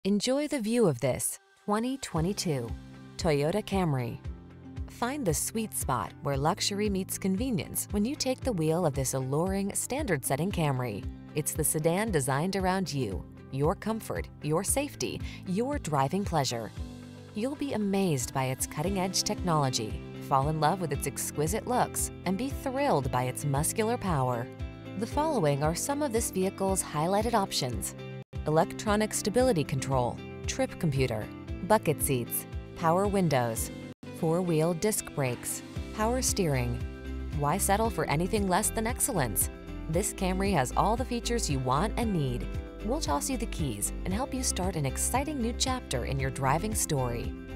Enjoy the view of this 2022 Toyota Camry. Find the sweet spot where luxury meets convenience when you take the wheel of this alluring, standard-setting Camry. It's the sedan designed around you, your comfort, your safety, your driving pleasure. You'll be amazed by its cutting-edge technology, fall in love with its exquisite looks, and be thrilled by its muscular power. The following are some of this vehicle's highlighted options: electronic stability control, trip computer, bucket seats, power windows, four-wheel disc brakes, power steering. Why settle for anything less than excellence? This Camry has all the features you want and need. We'll toss you the keys and help you start an exciting new chapter in your driving story.